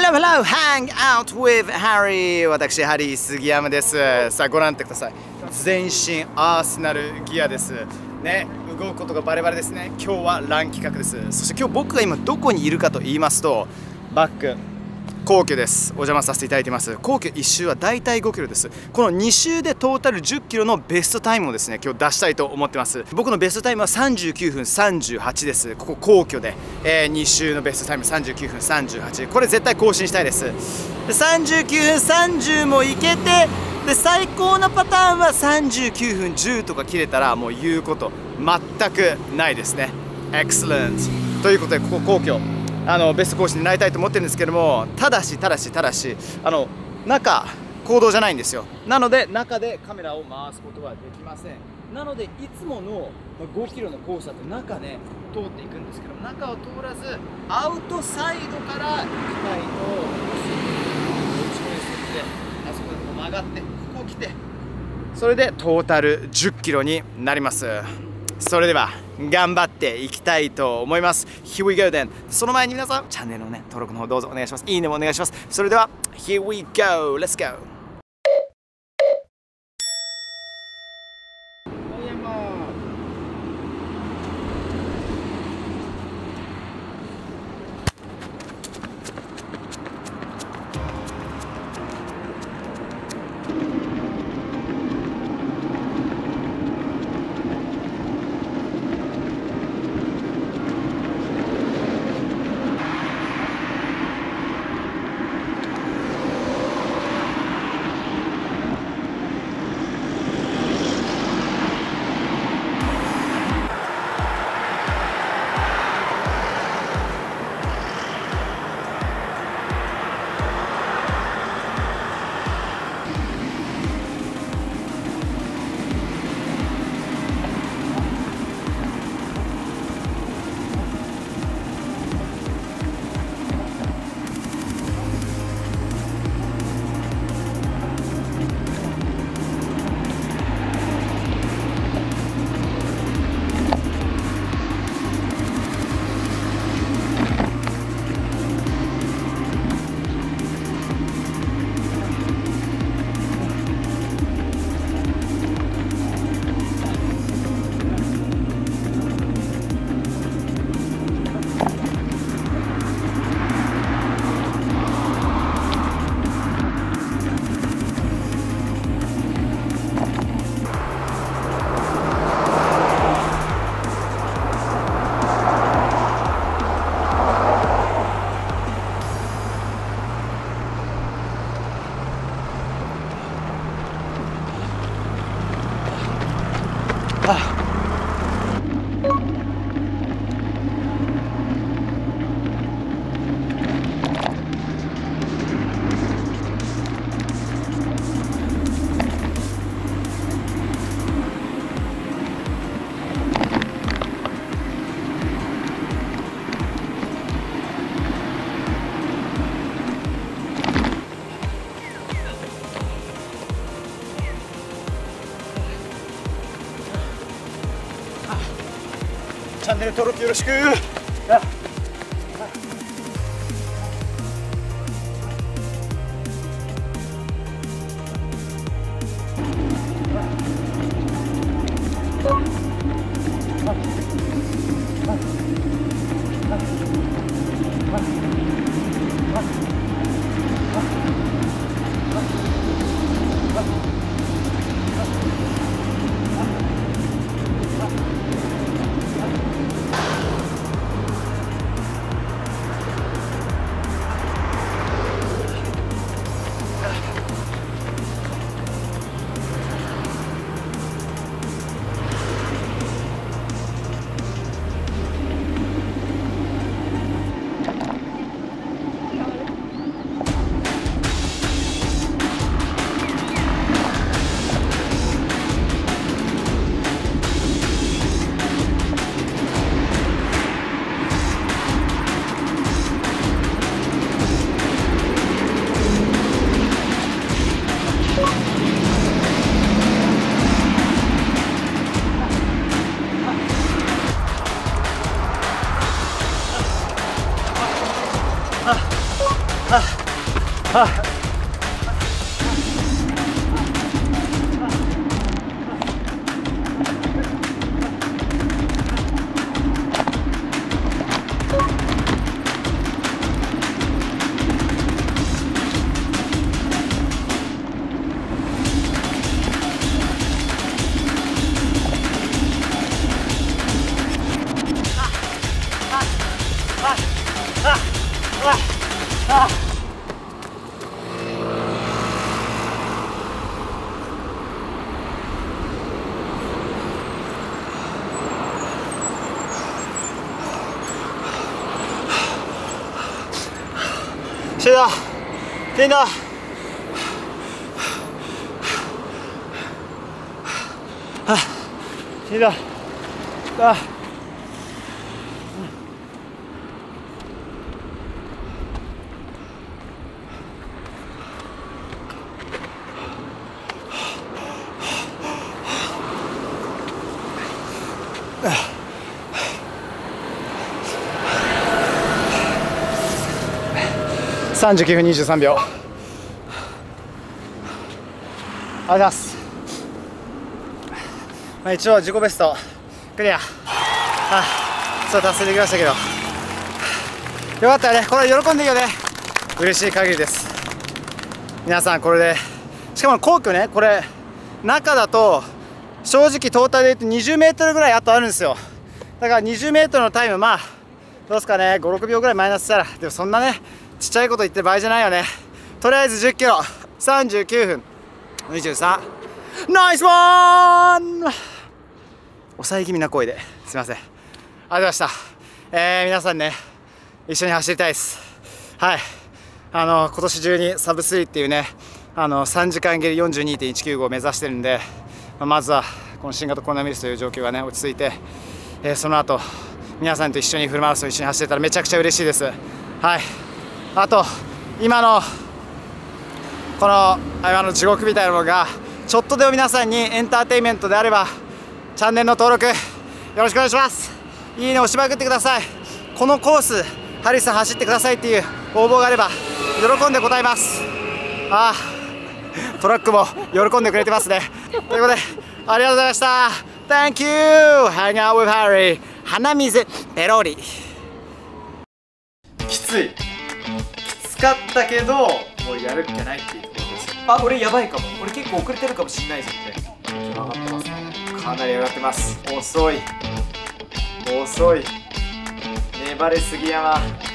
Hello, hello, hang out with Harry 私、ハリー杉山です。さあ、ご覧ください。全身アーセナルギアです。ね、動くことがバレバレですね。今日はラン企画です。そして今日僕が今どこにいるかと言いますと、バック、皇居です。お邪魔させていただいています。皇居1周はだいたい5キロです。この2周でトータル10キロのベストタイムをですね、今日出したいと思ってます。僕のベストタイムは39分38です。ここ皇居で、2周のベストタイム39分38。これ絶対更新したいです。で39分30もいけて、で最高のパターンは39分10とか切れたらもう言うこと全くないですね。Excellent ということで、ここ皇居ベスト更新になりたいと思ってるんですけども、ただし中公道じゃないんですよ。なので中でカメラを回すことはできません。なのでいつもの5キロのコースだと中ね通っていくんですけど、中を通らずアウトサイドから行きたいと思います。あそこで曲がってここ来て、それでトータル10キロになります。それでは頑張っていきたいと思います。Here we go then。その前に皆さんチャンネルのね登録の方どうぞお願いします。いいねもお願いします。それでは Here we go。Let's go。チャンネル登録よろしく。 終了。停だ。停だ。39分23秒。ありがとうございます。一応自己ベストクリア。そう達成できましたけど、よかったよね。これ喜んでいいよね。嬉しい限りです。皆さんこれで、しかも皇居ね、これ中だと正直トータルで言うと20メートルぐらいあとあるんですよ。だから20メートルのタイム、まあどうですかね、5、6秒ぐらいマイナスしたら、でもそんなねちっちゃいこと言ってる場合じゃないよね。とりあえず10キロ39分23。ナイスワン。抑え気味な声ですいません。ありがとうございました。皆さんね一緒に走りたいです。はい、今年中にサブ3っていうね3時間切り 42.195 を目指してるんで、まずはこの新型コロナウイルスという状況がね落ち着いて、その後皆さんと一緒にフルマラソン一緒に走れたらめちゃくちゃ嬉しいです。はい、あと今のこの地獄みたいなものがちょっとでも皆さんにエンターテインメントであればチャンネルの登録よろしくお願いします。いいね押しまくってください。このコースハリスさん走ってくださいっていう応募があれば喜んで答えます。トラックも喜んでくれてますね。ということでありがとうございました。 Thank you! Hang out with Harry。 鼻水ペロリ。きつかったけどもうやるっきゃないっていうところです。 俺やばいかも。俺結構遅れてるかもしんないじゃんね。 上がってますね。かなり上がってます。遅い粘れ杉山。